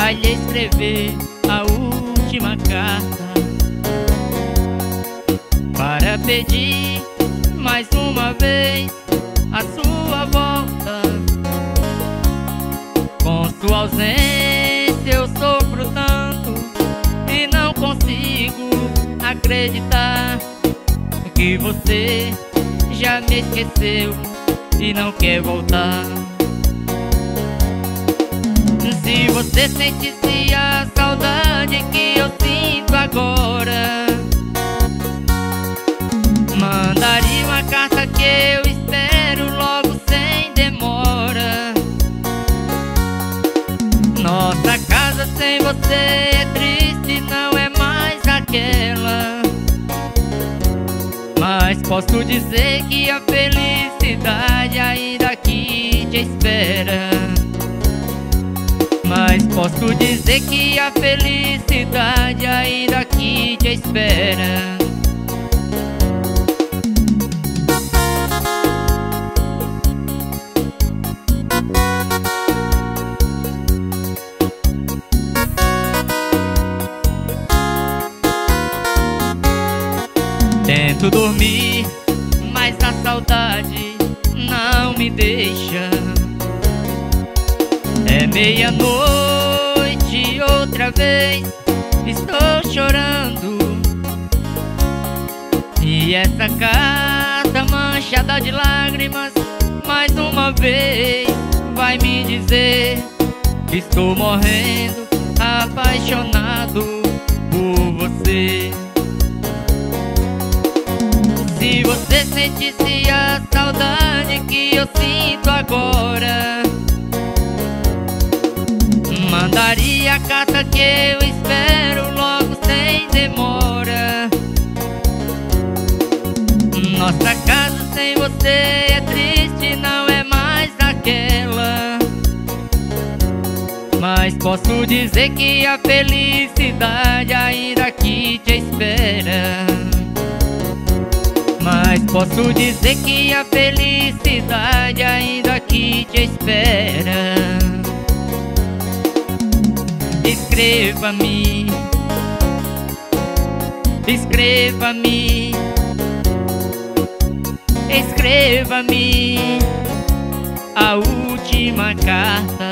vai lhe escrever a última carta para pedir mais uma vez a sua volta. Com sua ausência eu sofro tanto e não consigo acreditar que você já me esqueceu e não quer voltar. Se você sentisse a saudade que eu sinto agora, mandaria uma carta que eu espero logo sem demora. Nossa casa sem você é triste, não é mais aquela, mas posso dizer que a felicidade ainda aqui te espera. Mas posso dizer que a felicidade ainda aqui te espera. Tento dormir, mas a saudade não me deixa. É meia-noite outra vez, estou chorando, e essa carta manchada de lágrimas mais uma vez vai me dizer que estou morrendo apaixonado por você. Se você sentisse a saudade que eu sinto agora, mandaria a carta que eu espero logo sem demora. Nossa casa sem você é triste, não é mais aquela, mas posso dizer que a felicidade ainda aqui te espera. Mas posso dizer que a felicidade ainda aqui te espera. Escreva-me, escreva-me, escreva-me a última carta.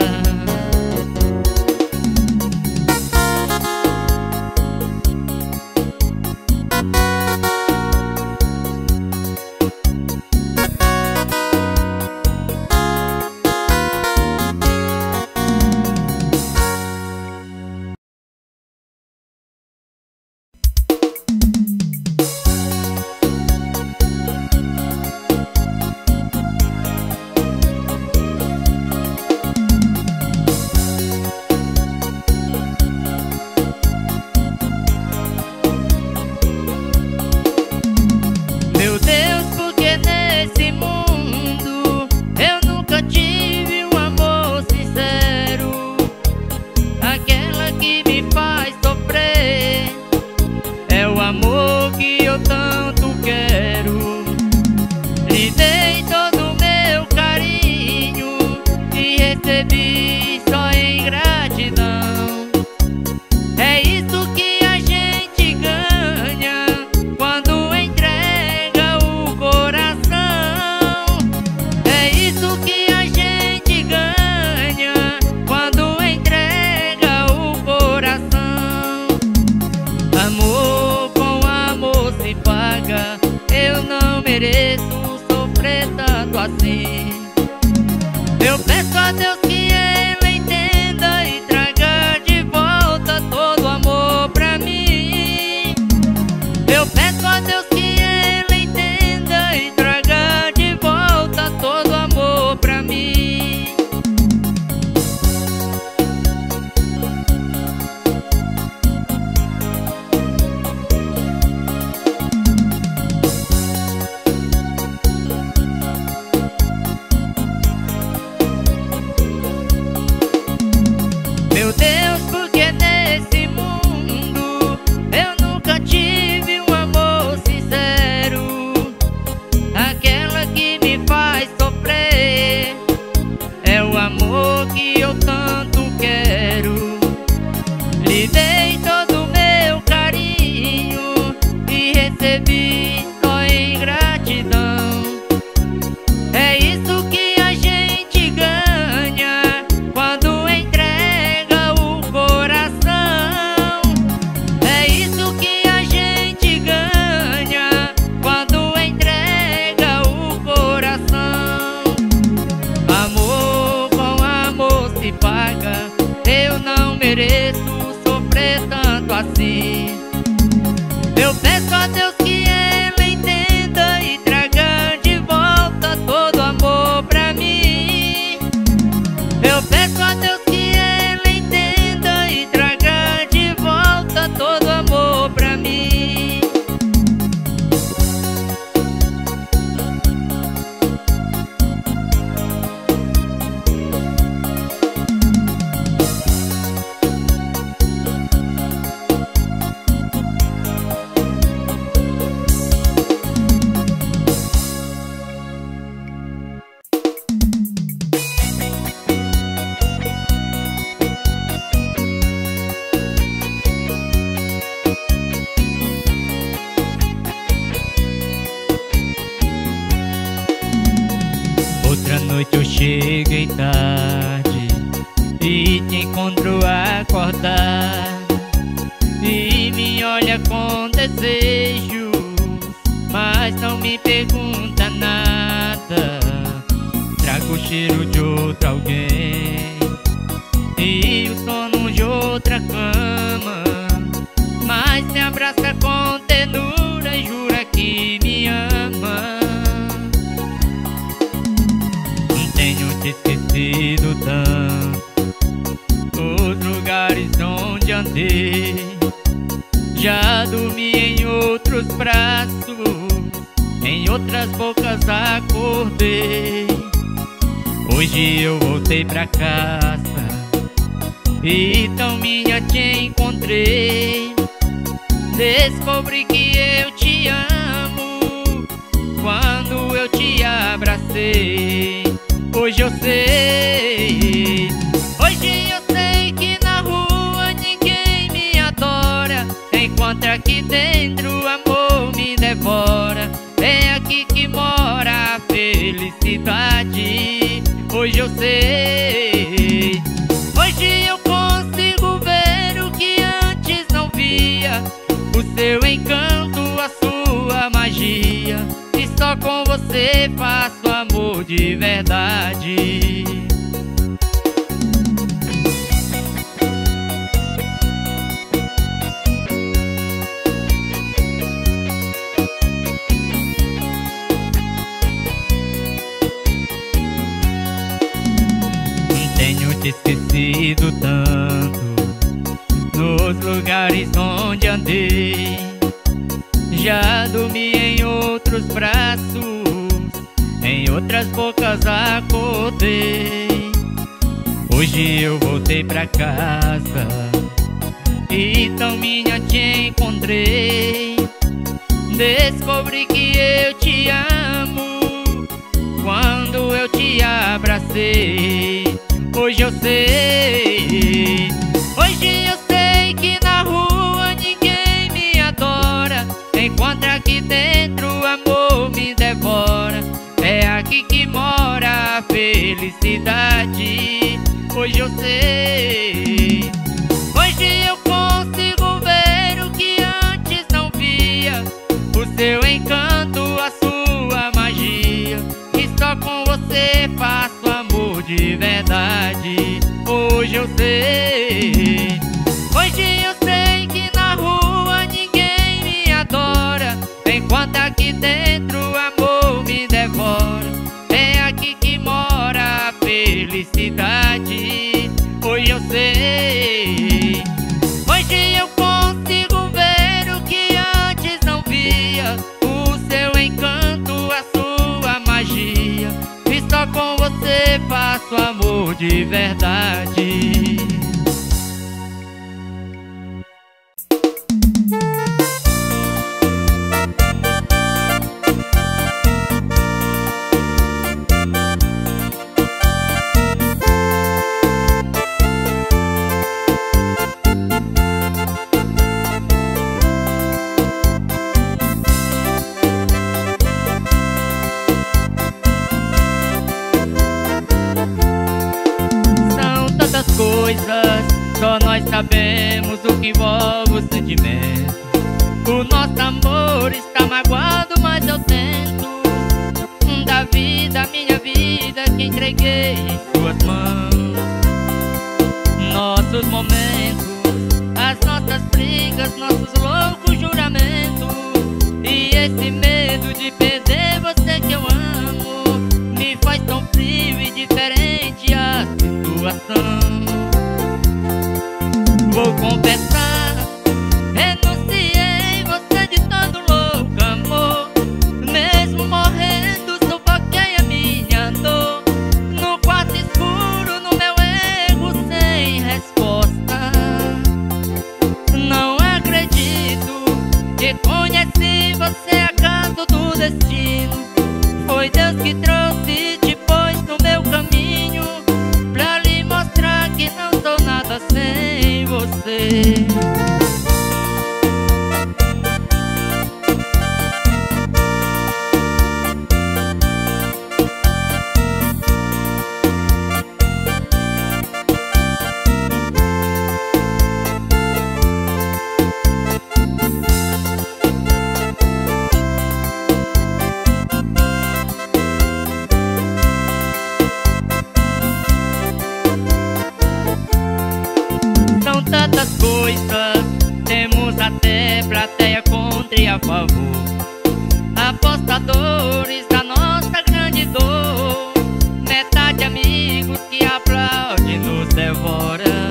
assim. Eu peço a Deus que ela entenda e traga de volta todo amor pra mim. Eu peço a Deus que ela entenda e traga de volta todo amor pra mim. Outra noite eu cheguei tarde e te encontro acordado, e me olha com desejo, mas não me pergunta nada. Trago o cheiro de outro alguém e o sono de outra cama, mas me abraça com ternura e jura que me ama. Tenho te esquecido tanto nos lugares onde andei. Já dormi em outros braços, em outras bocas acordei. Hoje eu voltei pra casa e tão minha te encontrei. Descobri que eu te amo quando eu te abracei. Hoje eu sei que na rua ninguém me adora, enquanto aqui dentro o amor me devora. É aqui que mora a felicidade. Hoje eu sei, hoje eu consigo ver o que antes não via, o seu encanto, a sua magia. E só com você faço amor de verdade. Tenho te esquecido tanto nos lugares onde andei. Já dormi em outros braços, em outras bocas acordei. Hoje eu voltei pra casa e tão minha te encontrei. Descobri que eu te amo quando eu te abracei. Hoje eu sei que na rua ninguém me adora, enquanto aqui dentro o amor me devora. É aqui que mora a felicidade. Hoje eu sei, hoje eu consigo ver o que antes não via, o seu encanto, a sua magia. E só com você faço amor de verdade. Hoje eu sei que na rua ninguém me adora, enquanto aqui dentro o amor me devora. É aqui que mora a felicidade. Hoje eu sei, hoje eu consigo ver o que antes não via, o seu encanto, a sua magia. E só com você faço amor de verdade. Coisas, só nós sabemos o que envolve o sentimento. O nosso amor está magoado, mas eu tento. Da vida, minha vida, que entreguei em suas mãos. Nossos momentos, as nossas brigas, brigas, nossos loucos juramentos. E esse medo de perder você que eu amo me faz tão frio e diferente a situação. Vou confessar, renunciei você de todo louco amor. Mesmo morrendo, sufoquei a minha dor no quarto escuro, no meu ego sem resposta. Não acredito que conheci você acaso do destino. Foi Deus que trouxe, te pôs no meu caminho, pra lhe mostrar que não sou nada sem você. São tantas coisas, temos até plateia contra e a favor, apostadores da nossa grande dor, metade amigos que aplaudem e nos devora.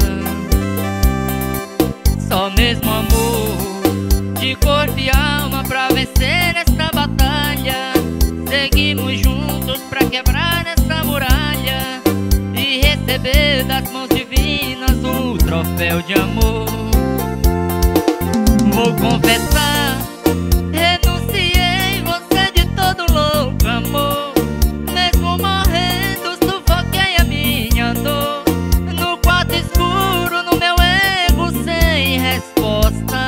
Só mesmo amor, de corpo e alma, pra vencer essa batalha. Seguimos juntos pra quebrar essa muralha e receber das mãos divinas o troféu de amor. Vou confessar, renunciei você de todo louco amor. Mesmo morrendo, sufoquei a minha dor no quarto escuro, no meu ego sem resposta.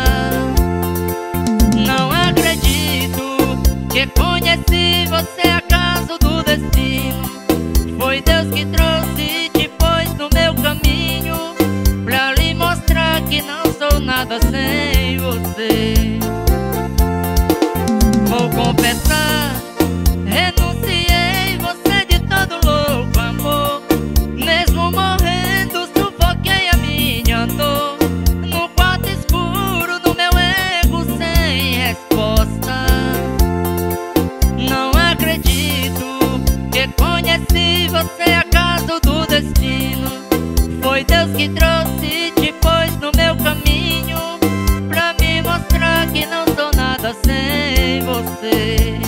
Não acredito que conheci você acaso do destino. Foi Deus que trouxe, te pôs no meu caminho, pra lhe mostrar que não sou nada sem você. Vou confessar, renunciei você de todo louco amor. Mesmo morrendo, sufoquei a minha dor no quarto escuro, no meu ego sem resposta. Não acredito que conheci você acaso do destino. Foi Deus que trouxe, te pôs no meu caminho, pra me mostrar que não sou nada sem você.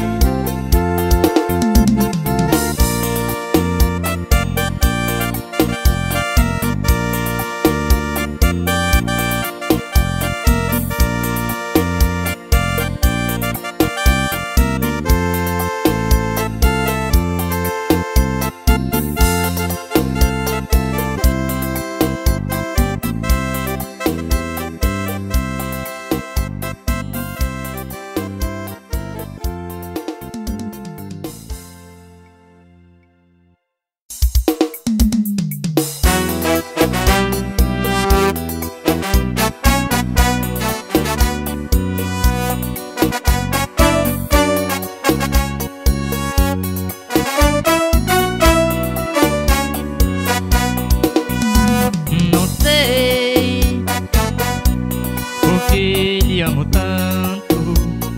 Não sei porque lhe amo tanto,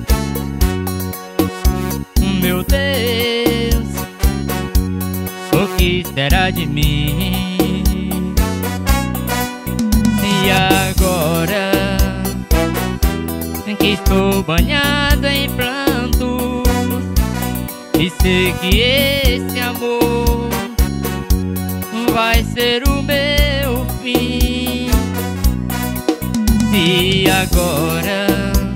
meu Deus, o que será de mim? E agora que estou banhado em prantos e sei que esse amor vai ser o meu fim. Se agora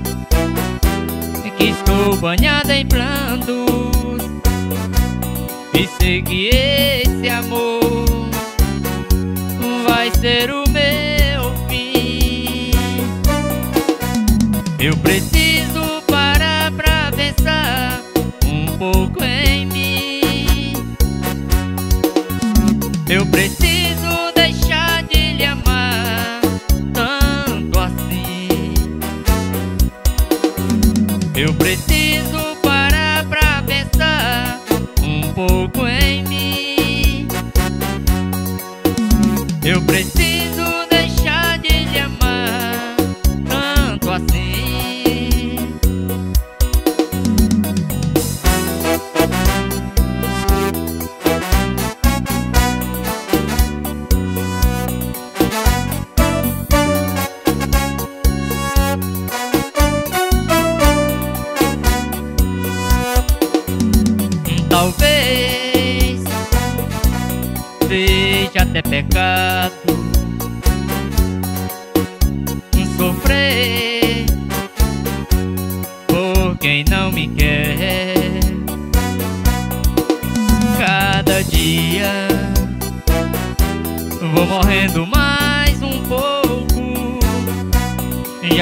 que estou banhado em prantos e sei que esse amor vai ser o meu fim, eu preciso parar pra pensar um pouco em mim. Eu preciso deixar de lhe amar tanto assim. Eu preciso parar pra pensar um pouco em mim. Eu preciso deixar de lhe amar tanto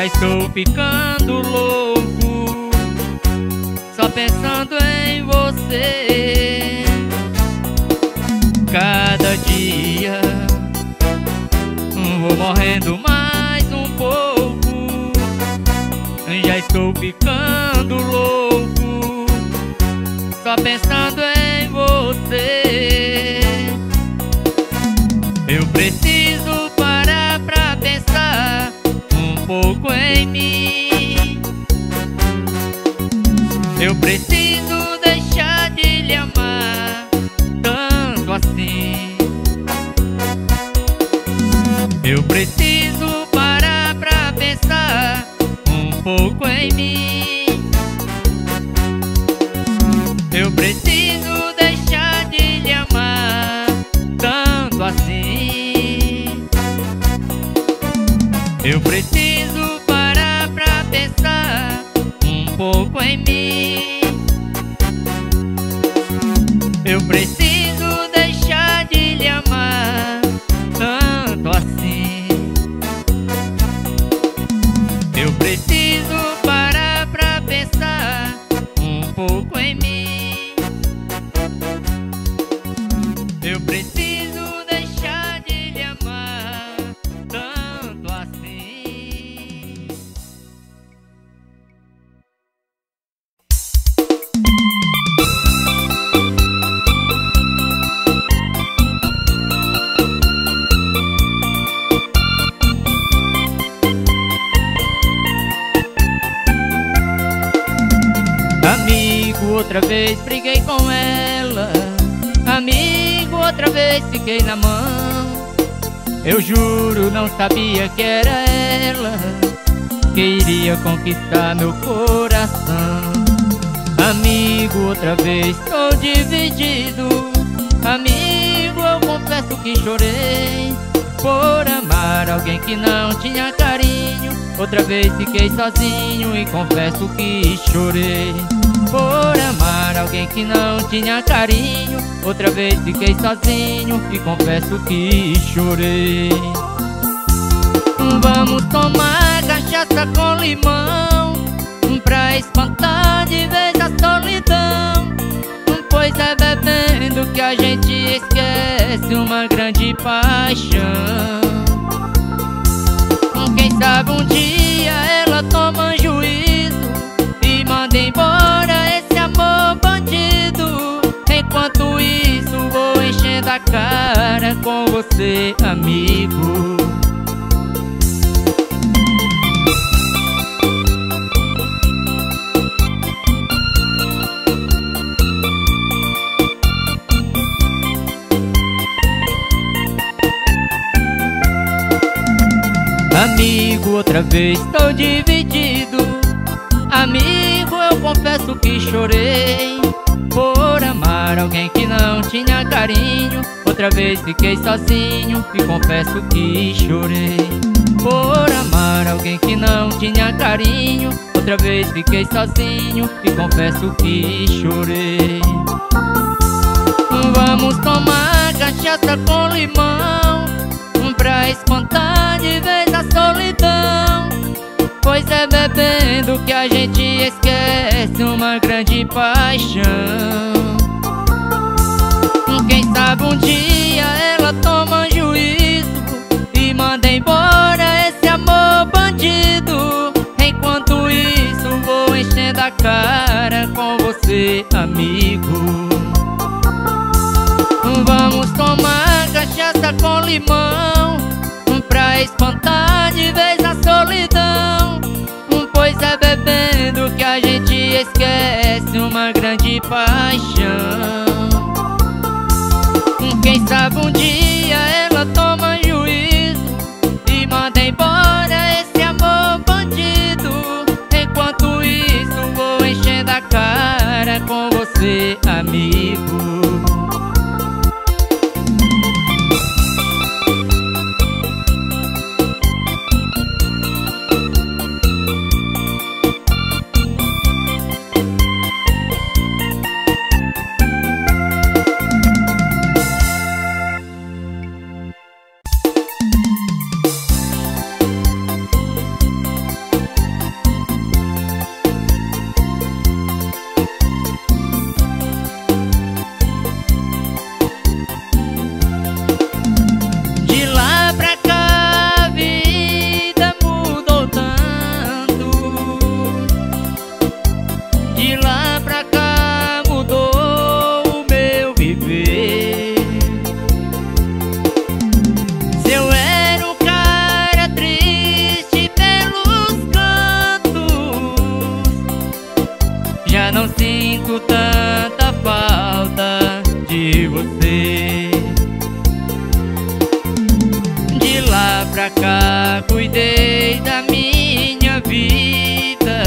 Já estou ficando louco, só pensando em você. Cada dia vou morrendo mais um pouco. Já estou ficando louco, só pensando em você. Eu preciso parar pra pensar um pouco em mim. Eu preciso deixar de lhe amar tanto assim. Eu preciso parar pra pensar um pouco em mim. Eu preciso deixar de lhe amar tanto assim. Eu preciso parar pra pensar um pouco em mim. Eu preciso deixar de lhe amar tanto assim. Eu preciso parar pra pensar um pouco em mim. Eu preciso deixar de lhe amar tanto assim. Amigo, outra vez briguei com ela. Amigo, outra vez fiquei na mão. Eu juro, não sabia que era ela que iria conquistar meu coração. Amigo, outra vez estou dividido. Amigo, eu confesso que chorei por amar alguém que não tinha carinho. Outra vez fiquei sozinho e confesso que chorei por amar alguém que não tinha carinho. Outra vez fiquei sozinho e confesso que chorei. Vamos tomar cachaça com limão pra espantar de vez a solidão. Pois é bebendo que a gente esquece uma grande paixão. Quem sabe um dia ela toma juízo e manda embora esse amor bandido. Enquanto isso vou enchendo a cara com você, amigo. Amigo, outra vez estou dividido. Amigo, eu confesso que chorei por amar alguém que não tinha carinho. Outra vez fiquei sozinho e confesso que chorei por amar alguém que não tinha carinho. Outra vez fiquei sozinho e confesso que chorei. Vamos tomar cachaça com limão pra espantar de vez a solidão. Pois é bebendo que a gente esquece uma grande paixão. Quem sabe um dia ela toma juízo e manda embora esse amor bandido. Enquanto isso vou enchendo a cara com você, amigo. Vamos tomar cachaça com limão pra espantar de vez a solidão. Pois é bebendo que a gente esquece uma grande paixão. Quem sabe um dia ela toma juízo e manda embora esse amor bandido. Enquanto isso vou enchendo a cara com você, amigo. pra cá cuidei da minha vida,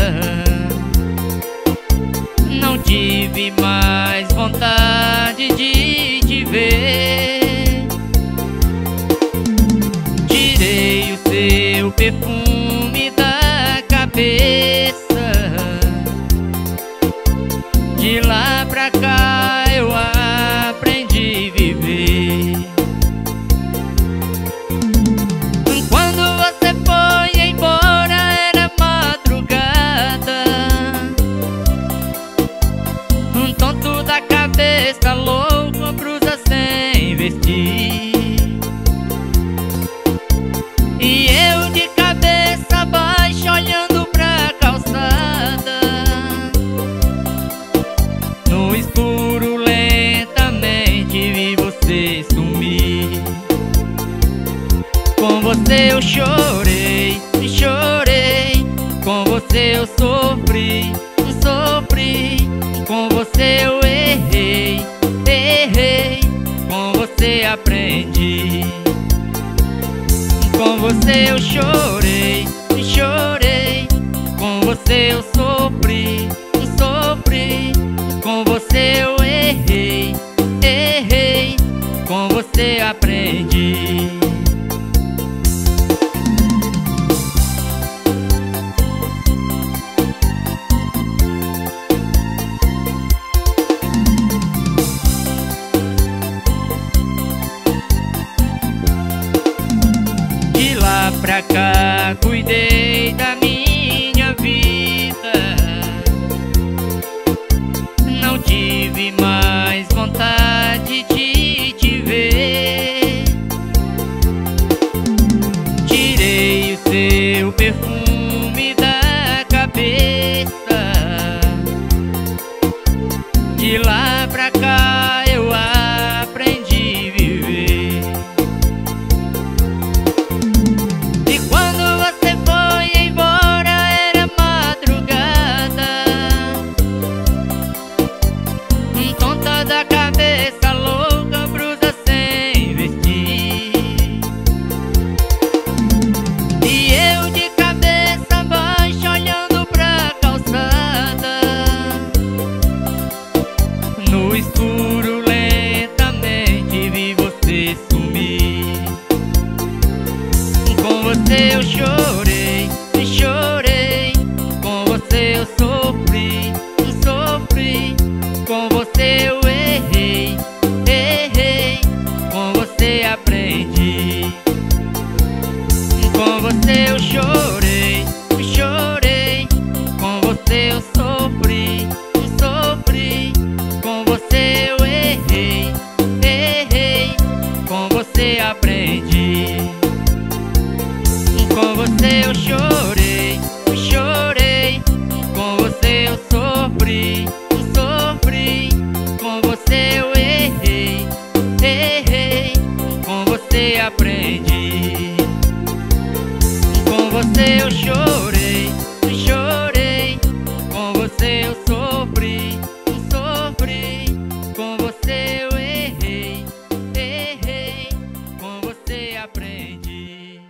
não tive mais vontade de te ver. Tirei o seu perfume da cabeça, de lá pra cá eu aprendi a viver. Quando você foi embora era madrugada, tonto da cabeça, louco, brusa sem vestir. E eu de cabeça baixa olhando pra calçada, no escuro lentamente vi você sumir. Com você eu chorei, chorei, com você eu sofri, sofri, com você eu errei, errei, com você aprendi. Com você eu chorei, chorei, com você eu sofri, sofri, com você eu errei, errei, com você aprendi. De lá pra cá cuidei da minha vida, não tive mais vontade de te ver. Tirei o seu perfume da cabeça, de lá pra cá eu aprendi a viver. E quando você foi embora era madrugada, tonta da cabeça, louca, brusa sem vestir. E eu de cabeça baixa olhando pra calçada, no escuro lentamente vi você sumir. Com você eu chorei, chorei, com você eu sofri, sofri, com você eu errei, errei, com você aprendi. Com você eu chorei, chorei, com você eu sofri, sofri, com você eu errei, errei, com você aprendi. Com você eu chorei, chorei, com você eu sofri, sofri, com você eu errei, errei, com você aprendi. Com você eu chorei, chorei, com você eu sofri, sofri, com você eu errei, errei, com você aprendi.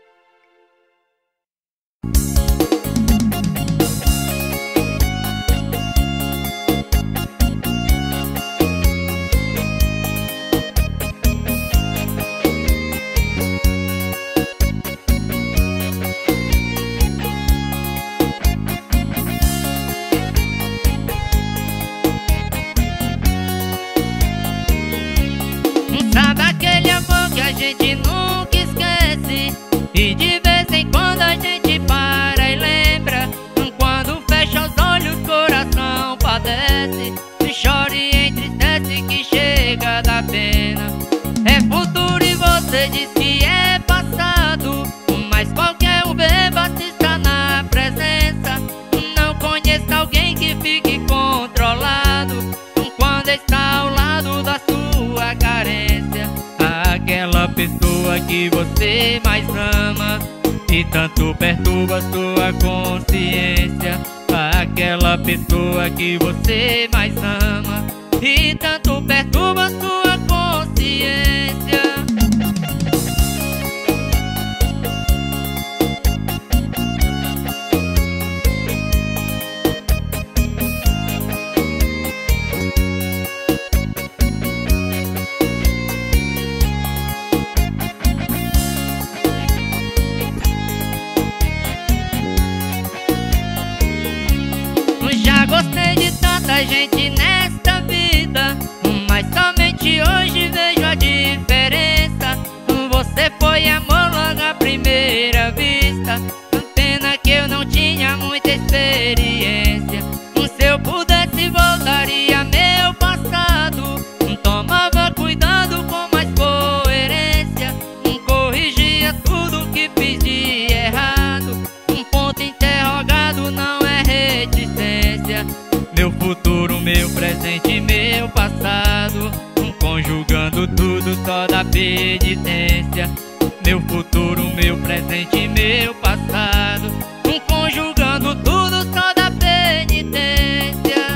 Sabe aquele amor que a gente nunca esquece, e de vez em quando a gente para e lembra. Quando fecha os olhos coração padece, chora e entristece que chega da pena. É futuro e você diz que é passado, mas qualquer um beba se está na presença. Não conheço alguém que fique controlado quando está ao lado da sua carência. Aquela pessoa que você mais ama e tanto perturba sua consciência. Aquela pessoa que você mais ama e tanto perturba sua consciência. muita gente nesta vida, mas somente hoje vejo a diferença. Você foi amor logo à primeira vista. Pena que eu não tinha muita experiência. Se eu pudesse voltaria meu passado, tomava cuidado com mais coerência, corrigia tudo que fiz de errado. Ponto interrogado não é reticência. Meu futuro, meu presente e meu passado, conjugando tudo só da penitência. Meu futuro, meu presente e meu passado, conjugando tudo só da penitência.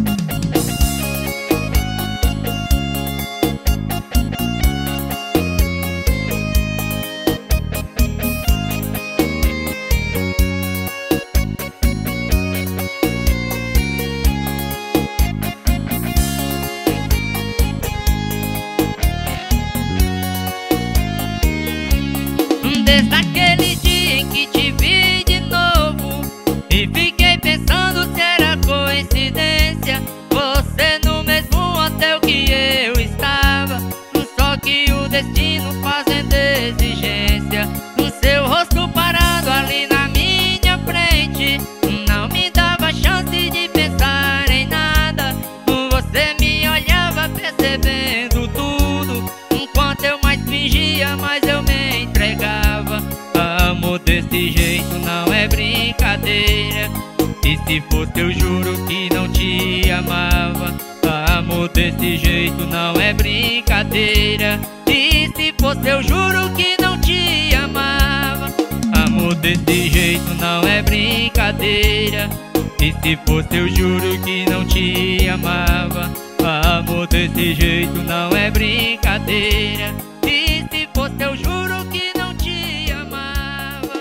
Desde aquele dia em que te vi de novo e fiquei pensando se era coincidência, você no mesmo hotel que eu estava, só que o destino fazendo exigência. O seu rosto parado ali na minha frente não me dava chance de pensar em nada. Você me olhava percebendo tudo, enquanto eu mais fingia, mais eu me entregava. Amor desse jeito não é brincadeira, e se fosse eu juro que não te amava. Amor desse jeito não é brincadeira, e se fosse eu juro que não te amava. Amor desse jeito não é brincadeira, e se fosse eu juro que não te amava. Amor desse jeito não é brincadeira, e se fosse eu juro que não te amava.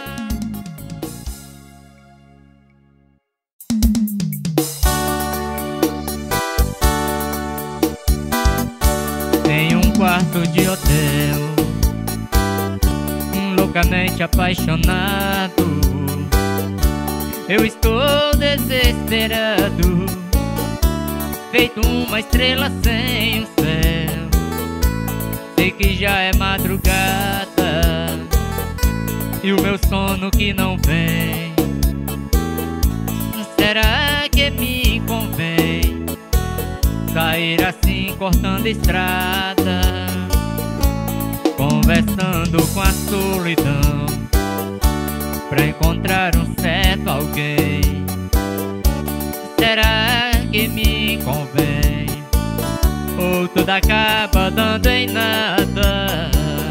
Em um quarto de hotel, loucamente apaixonado, eu estou desesperado, feito uma estrela sem o céu. Sei que já é madrugada e o meu sono que não vem. Será que me convém sair assim cortando estrada, conversando com a solidão, pra encontrar um certo alguém? Será que me convém, ou tudo acaba dando em nada?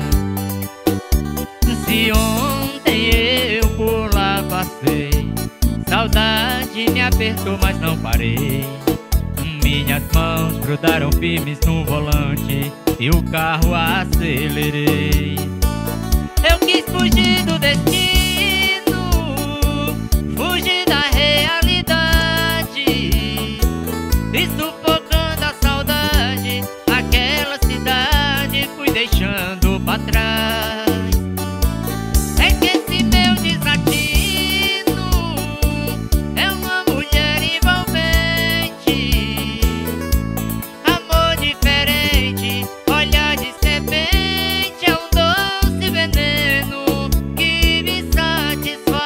Se ontem eu por lá passei, saudade me apertou mas não parei. Minhas mãos grudaram firmes no volante e o carro acelerei. Eu quis fugir do destino, fugir da realidade, e sufocando a saudade, aquela cidade fui deixando pra trás. É que esse meu desatino é uma mulher envolvente, amor diferente, olhar de serpente, é um doce veneno que me satisfaz.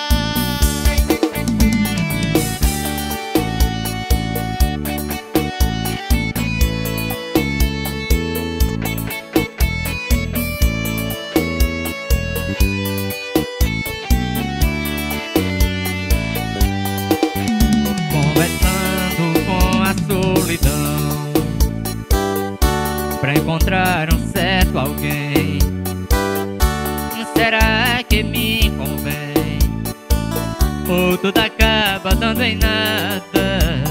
Conversando com a solidão, pra encontrar um certo alguém. Será que me convém, ou tudo acaba dando em nada?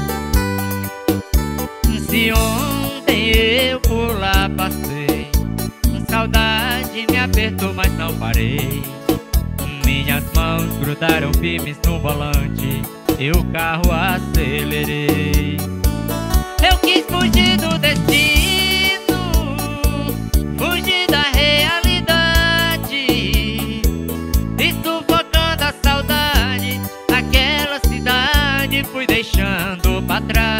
Se ontem eu por lá passei, saudade me apertou mas não parei. Minhas mãos grudaram firmes no volante e o carro acelerei. Eu quis fugir do destino, fugir da realidade, e sufocando a saudade, aquela cidade fui deixando pra trás.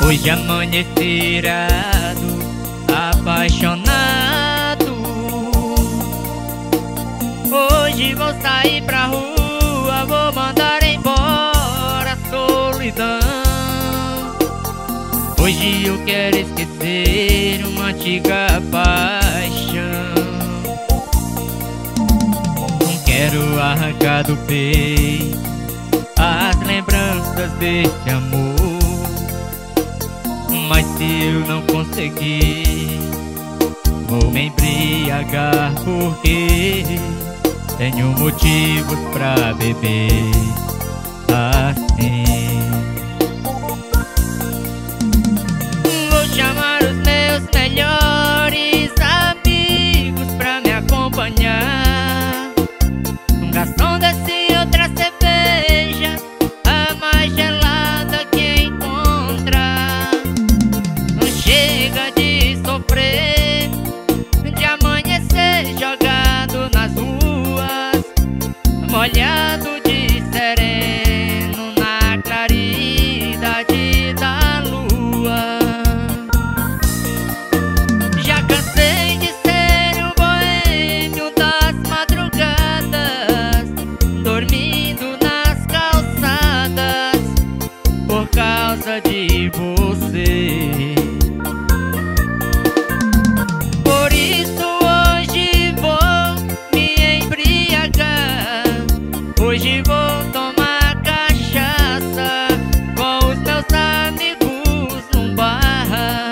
Hoje amanheci irado, apaixonado. Hoje vou sair pra rua, vou mandar embora a solidão. Hoje eu quero esquecer uma antiga paixão. Não quero arrancar do peito as lembranças desse amor. Mas se eu não conseguir, vou me embriagar, porque tenho motivos pra beber assim. Vou chamar os meus melhores amigos pra me acompanhar. Um garçom desce outra cerveja, a mais gelada que encontrar. Não chega de sofrer, de amanhecer jogado nas ruas, molhado de sereno na claridade da lua. Já cansei de ser um boêmio das madrugadas, dormindo nas calçadas por causa de você. Por isso hoje vou me embriagar, hoje vou tomar cachaça com os meus amigos num bar.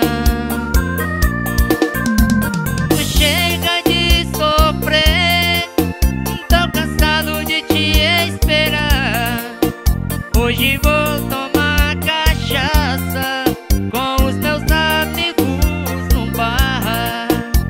Chega de sofrer, tô cansado de te esperar. Hoje vou tomar cachaça com os meus amigos num bar.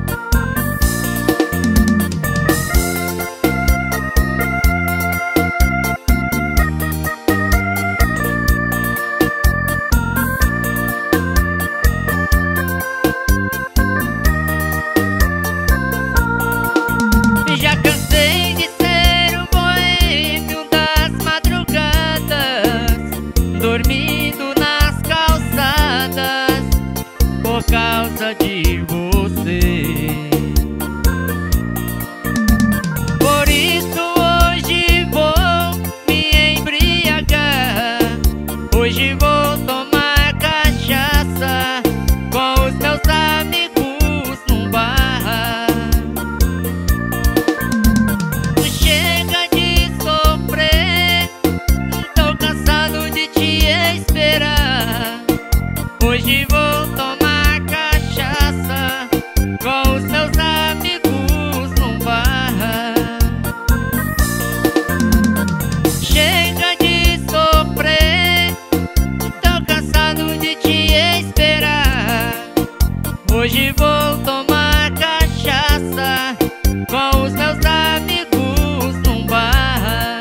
Já cansei de ser um boêmio das madrugadas, dormindo nas calçadas por causa de você. Por isso hoje vou me embriagar, hoje vou tomar cachaça com os meus amigos num bar. Chega de sofrer, tô cansado de te esperar. Hoje vou tomar cachaça com os meus amigos num bar. Chega de sofrer, tô cansado de te esperar. Hoje vou tomar cachaça com os meus amigos num bar.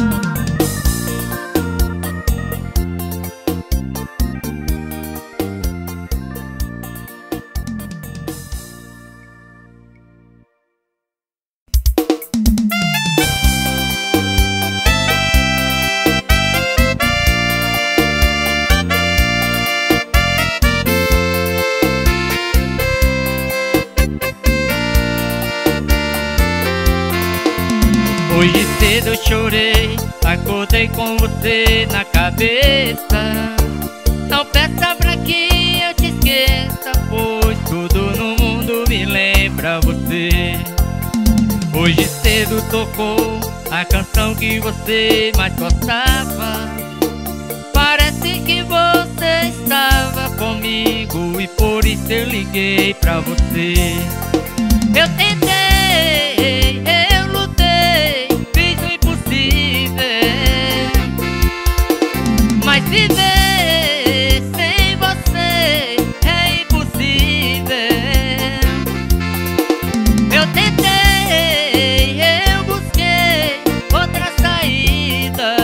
Hoje cedo eu chorei, acordei com você na cabeça. Não peça pra que eu te esqueça, pois tudo no mundo me lembra você. Hoje cedo tocou a canção que você mais gostava. Parece que você estava comigo e por isso eu liguei pra você. Eu tentei, eu lutei, fiz o impossível, mas viver sem você é impossível. Eu tentei, eu busquei outra saída,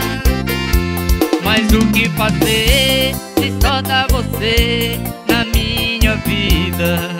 mas o que fazer se só dá você na minha vida?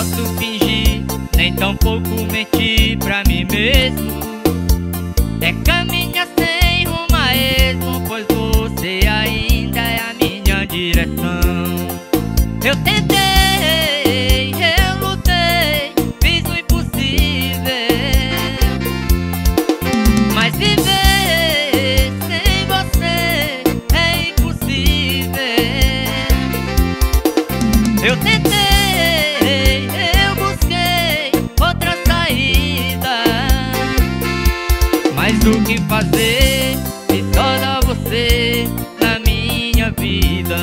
posso fingir, nem tampouco mentir pra mim mesmo. É caminhar sem rumo a esmo, pois você ainda é a minha direção. Eu tentei, eu lutei, fiz o impossível, mas viver sem você é impossível. Eu tentei, eu busquei outra saída, mas o que fazer se só dá você na minha vida?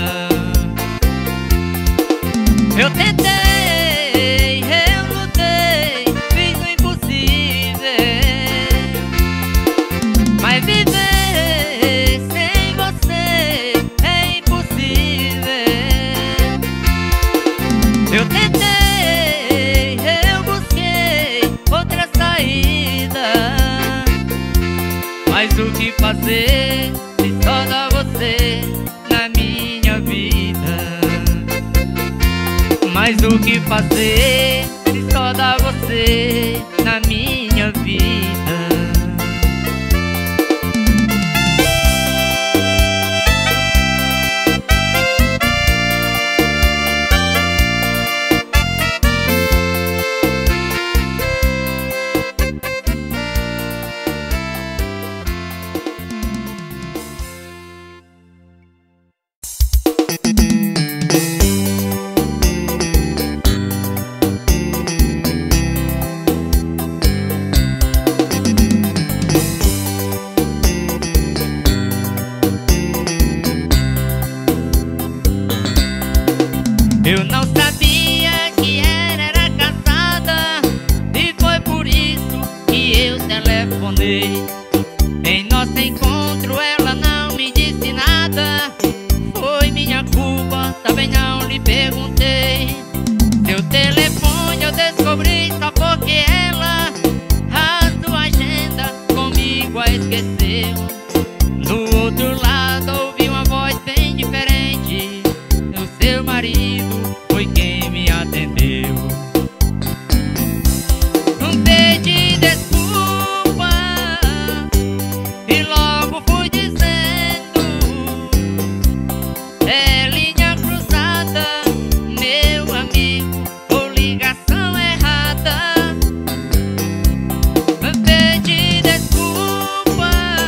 Eu tentei, eu lutei, fiz o impossível, mas viver sem você é impossível. Eu tentei, eu busquei outra saída, mas o que fazer se só dá você na minha vida? Mas o que fazer se só dá você na minha vida? Eu não sabia que ela era casada, e foi por isso que eu telefonei. Em nosso encontro ela não me disse nada, foi minha culpa, também não lhe perguntei. Seu telefone eu descobri só porque ela a sua agenda comigo a esqueceu. Do outro lado ouvi uma voz bem diferente, o seu marido foi quem me atendeu. Pedi desculpa e logo fui dizendo: é linha cruzada, meu amigo, ou ligação errada. Pedi desculpas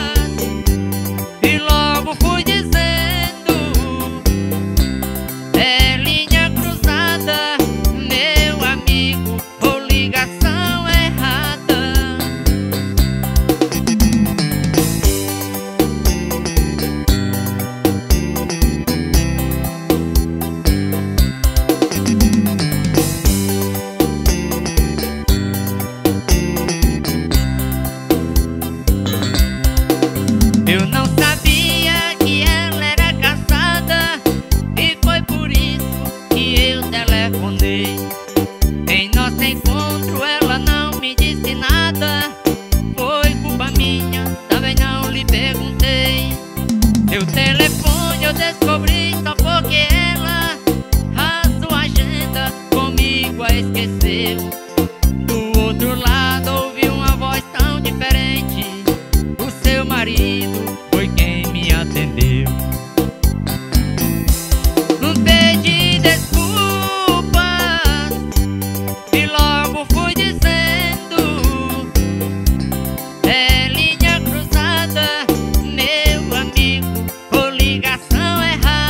e logo fui dizendo: é linha cruzada, meu amigo, ou ligação errada. Eu não sabia que ela era casada, e foi por isso que eu telefonei. Em nosso encontro ela não me disse nada, foi culpa minha, também não lhe perguntei. Seu telefone eu descobri só porque ela a sua agenda comigo a esqueceu. Do outro lado ouvi uma voz tão diferente, o seu marido foi quem me atendeu. Pedi desculpas e logo fui dizendo: é linha cruzada, meu amigo, ou ligação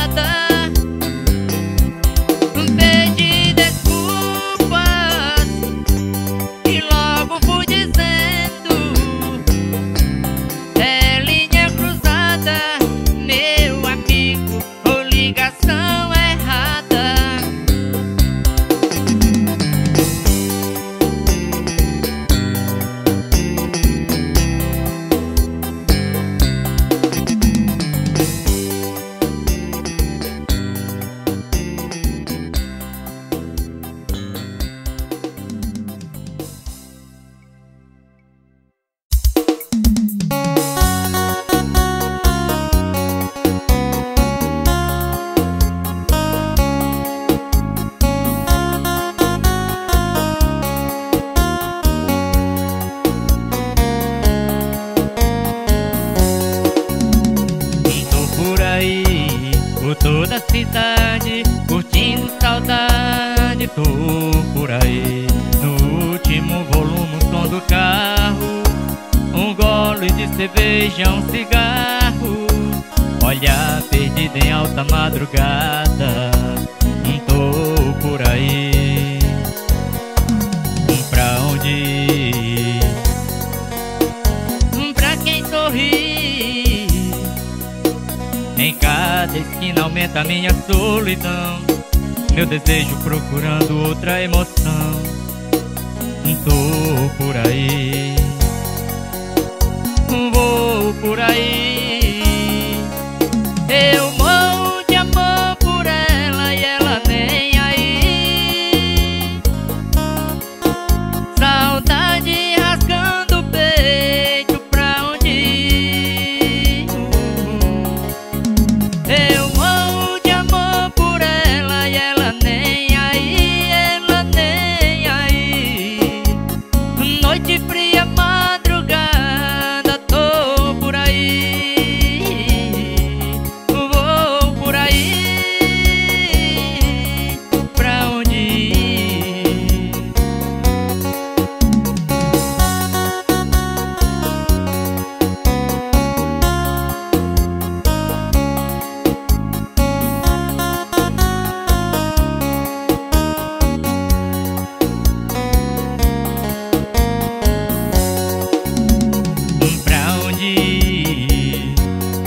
errada. Pedi desculpas por toda a cidade, curtindo saudade. Tô por aí, no último volume, o som do carro, um gole de cerveja, um cigarro, olhar perdido em alta madrugada. Tô por aí, pra onde ir? Pra quem sorri, em cada esquina aumenta a minha solidão, meu desejo procurando outra emoção. Tô por aí, vou por aí, eu morro de amor por ela e ela nem aí. Saudade rasgando o peito, pra onde ir? Eu morro de amor por ela e ela nem aí, ela nem aí. Noite fria, madrugada, tô por aí, vou por aí, pra onde ir? Pra onde ir?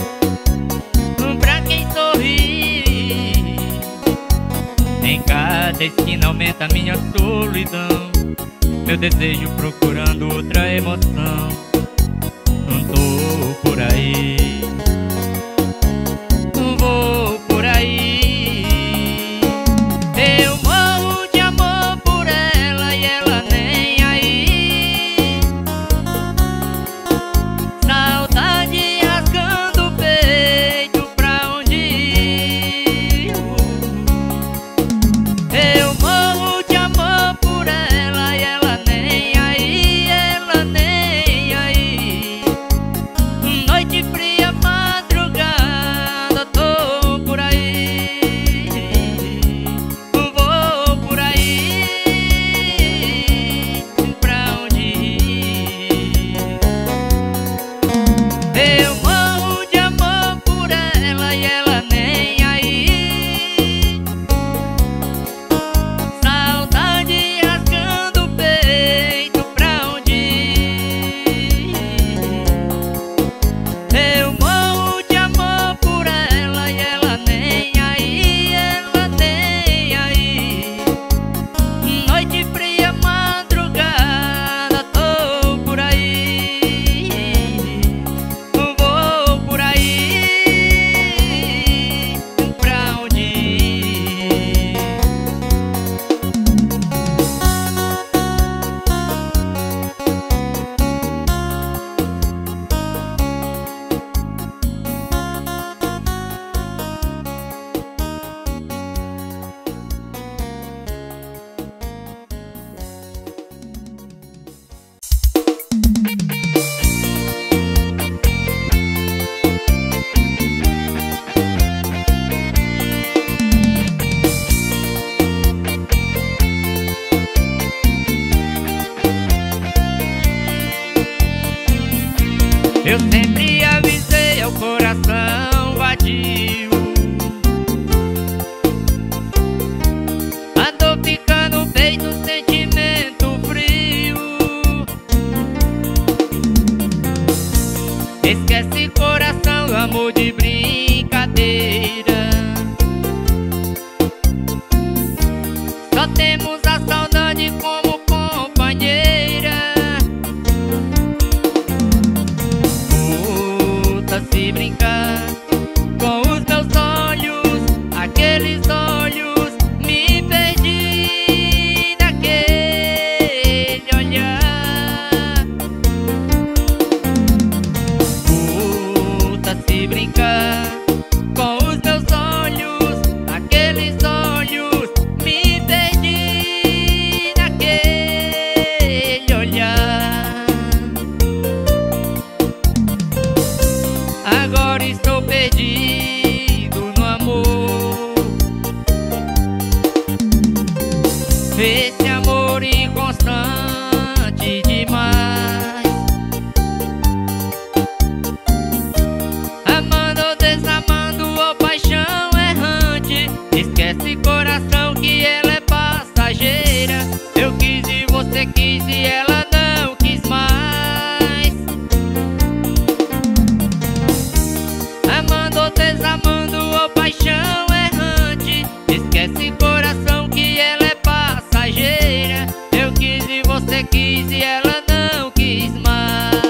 Pra quem sorri, em cada esquina aumenta a minha solidão, meu desejo procurando outra emoção. Tô por aí, vou por aí, eu morro de amor por ela e ela nem aí. Saudade rasgando o peito, pra onde ir? Eu morro de amor por ela e ela nem aí, ela nem aí. ô paixão errante. Esquece coração que ela é passageira. Eu quis e você quis e ela não quis mais.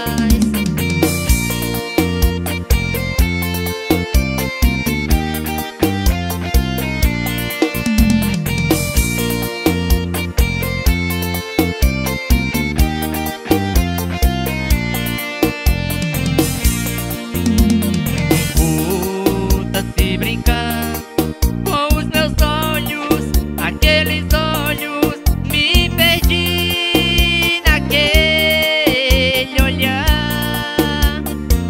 Puta, se brincar com os meus olhos, aqueles olhos, me perdi naquele olhar.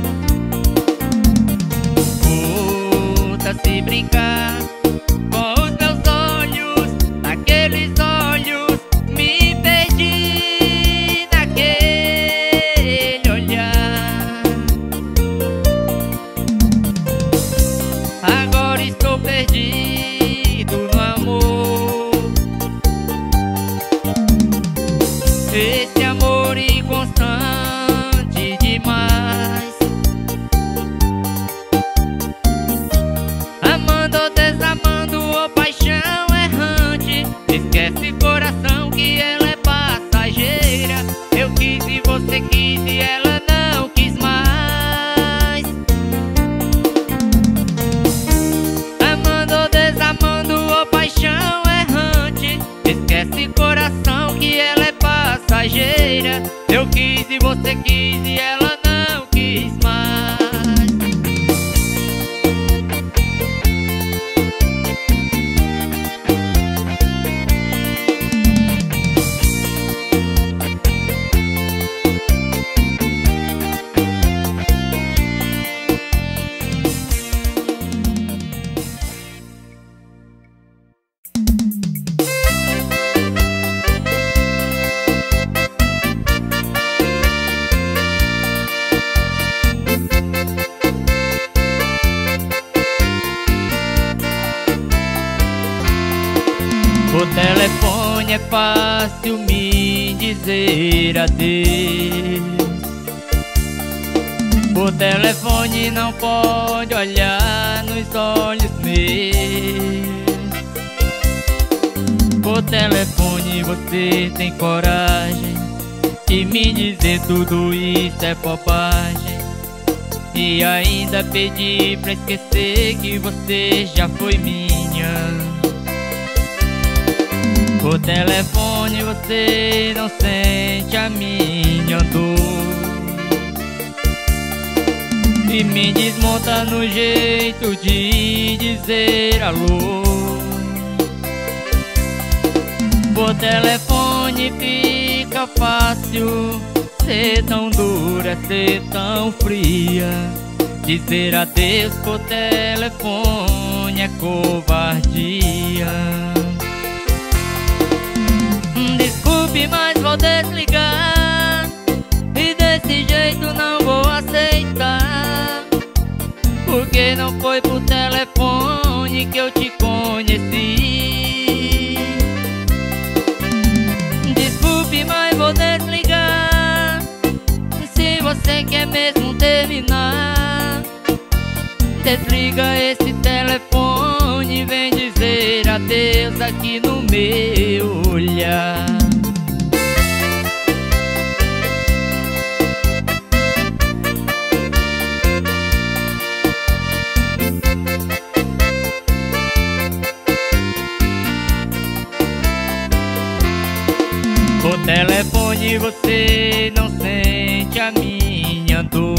Puta, se brincar com os meus olhos, aqueles olhos, me perdi naquele olhar. Agora estou perdido no amor, esse amor inconstante demais. Amando ou desamando, ô paixão errante. Esquece coração que ela é passageira. Eu quis e você quis e ela não quis mais. Amando ou desamando, ô paixão errante. Esquece coração que ela é passageira. Eu quis e você quis e ela não quis mais. O telefone é fácil me dizer adeus. O telefone não pode olhar nos olhos meus. O telefone você tem coragem de me dizer tudo isso é bobagem. E ainda pedir pra esquecer que você já foi minha. O telefone você não sente a minha dor e me desmonta no jeito de dizer alô. O telefone fica fácil ser tão dura, ser tão fria. Dizer adeus por telefone é covardia. Desculpe, mas vou desligar e desse jeito não vou aceitar. Porque não foi por telefone que eu te conheci. Desculpe, mas vou desligar. Se você quer mesmo terminar, desliga esse telefone e vem dizer adeus aqui no meu olhar. O telefone você não sente a minha dor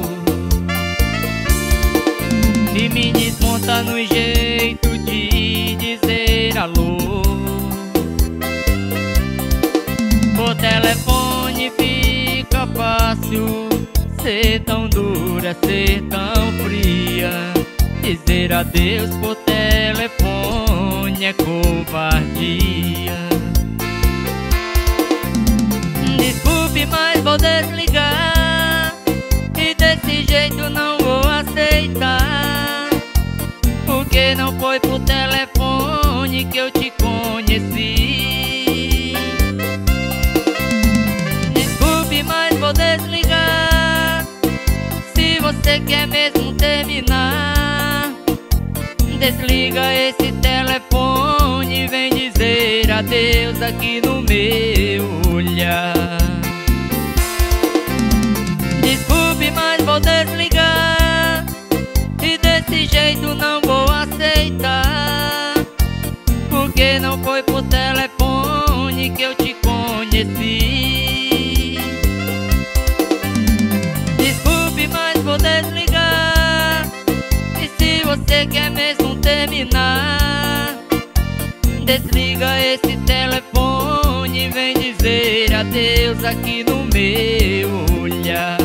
e me desmonta no jeito de dizer alô. O telefone fica fácil ser tão dura, ser tão fria. Dizer adeus por telefone é covardia. Desculpe, mas vou desligar e desse jeito não vou aceitar. Porque não foi por telefone que eu te conheci. Desculpe, mas vou desligar. Se você quer mesmo terminar, Desliga esse telefone e vem dizer adeus aqui no meu olhar. Desculpe, mas vou desligar, e desse jeito não vou aceitar, porque não foi por telefone que eu te conheci. Desculpe, mas vou desligar, e se você quer mesmo terminar, desliga esse telefone e vem dizer adeus aqui no meu olhar.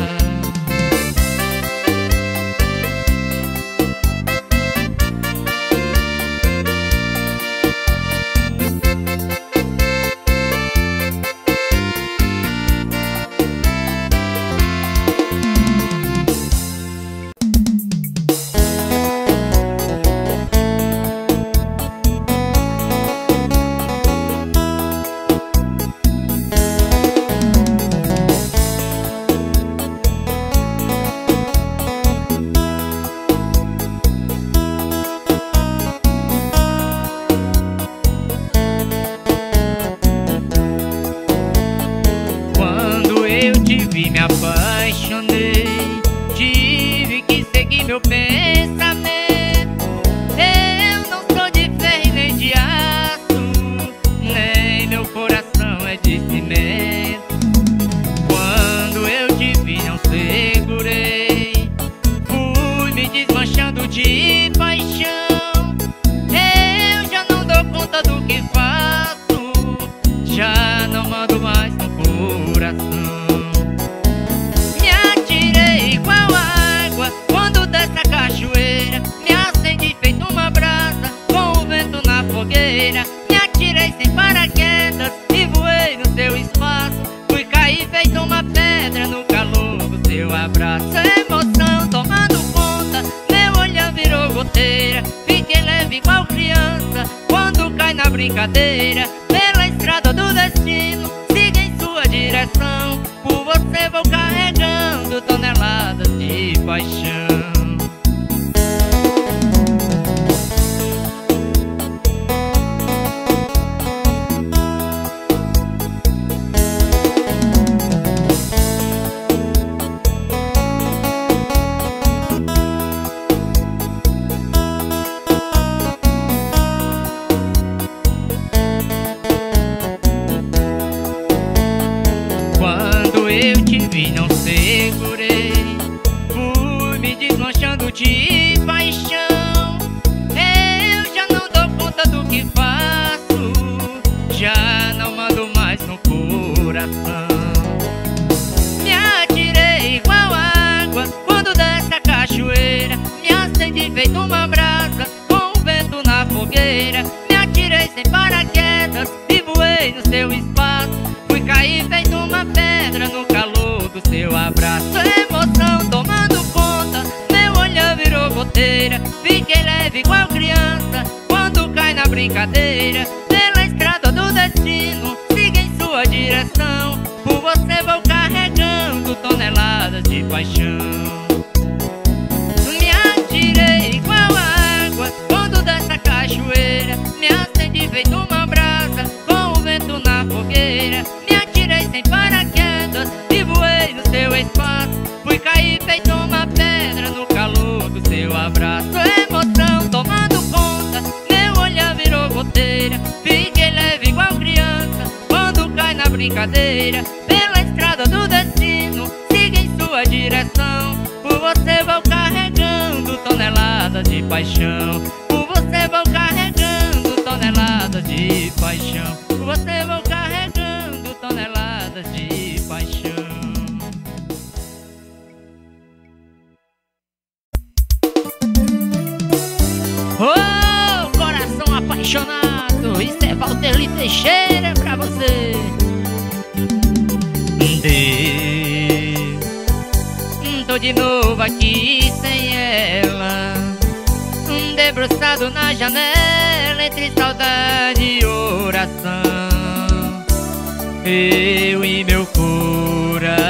Me apaixonei, tive que seguir meu pensamento. Eu não sou de ferro nem de aço, nem meu coração é de cimento. Quando eu te vi não segurei, fui me desmanchando de paixão. Eu já não dou conta do que faço, já não mando mais no coração. Me acendi feito uma brasa, com o vento na fogueira. Me atirei sem paraquedas e voei no seu espaço. Fui cair feito uma pedra no calor do seu abraço. Emoção tomando conta, meu olhar virou goteira. Fiquei leve igual criança quando cai na brincadeira. Pela estrada do destino, siga em sua direção. Por você vou carregando toneladas de paixão. Eu te vi, não segurei, fui me desmanchando de paixão. Eu já não dou conta do que faço, já não mando mais no coração. Me atirei igual água quando desce a cachoeira. Me acendi feito uma brasa, com o vento na fogueira. Me atirei sem paraquedas e voei no seu espaço. Fui cair feito uma pedra no calor do seu abraço. Emoção tomando conta, meu olhar virou goteira. Fiquei leve igual criança quando cai na brincadeira. Pela estrada do destino, siga em sua direção. Por você vou carregando toneladas de paixão. Me atirei igual água quando desce a cachoeira. Me acendi feito uma brasa, com o vento na fogueira. Me atirei sem paraquedas e voei no seu espaço. Fui cair feito uma pedra no calor do seu abraço. Emoção tomando conta, meu olhar virou goteira. Fiquei leve igual criança quando cai na brincadeira. Pela estrada do destino, siga em sua direção. Por você vou carregando toneladas de paixão. Por você vou carregando toneladas de paixão. Por você vou carregando toneladas de paixão. Oh, coração apaixonado, isso é Valterli Teixeira pra você. Tô de novo aqui sem ela, debruçado na janela entre saudade e oração. Eu e meu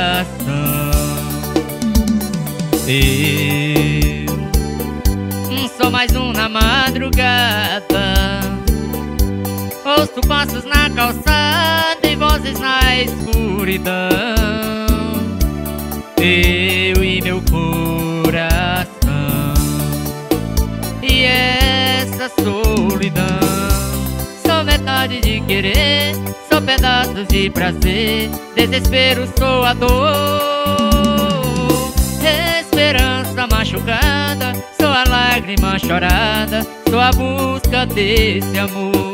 coração. Eu sou mais um na madrugada. Ouço passos na calçada e vozes na escuridão. Eu e meu coração, e essa solidão. Sou metade de querer, sou pedaços de prazer. Desespero, sou a dor, esperança machucada. Sou a lágrima chorada, sou a busca desse amor.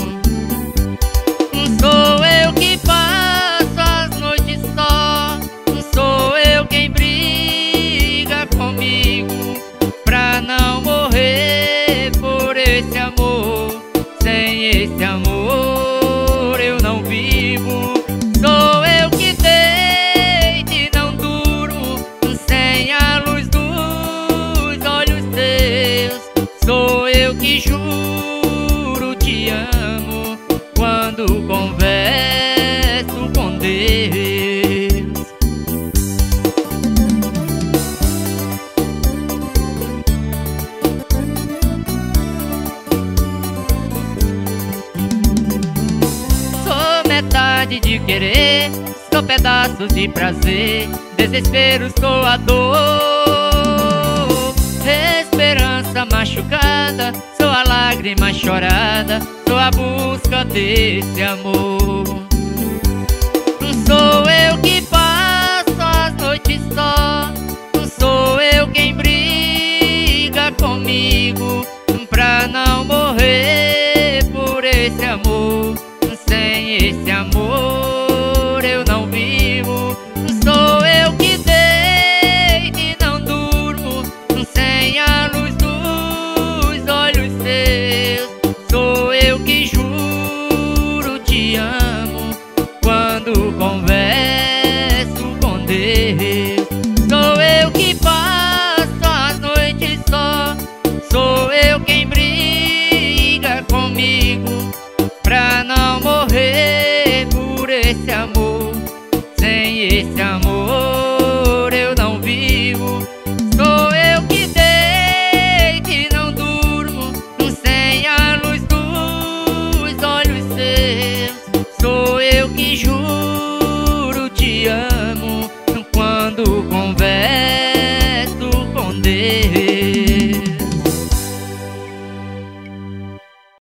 Sou eu que passo as noites só, sou eu quem briga comigo pra não morrer por esse amor. Sem esse amor eu não vivo. Sou eu que deito e não durmo sem a luz dos olhos teus. Sou eu que juro te amo quando converso com Deus. Sou metade de querer, sou pedaços de prazer. Desespero, sou a dor, esperança machucada. Sou a lágrima chorada, sou a busca desse amor.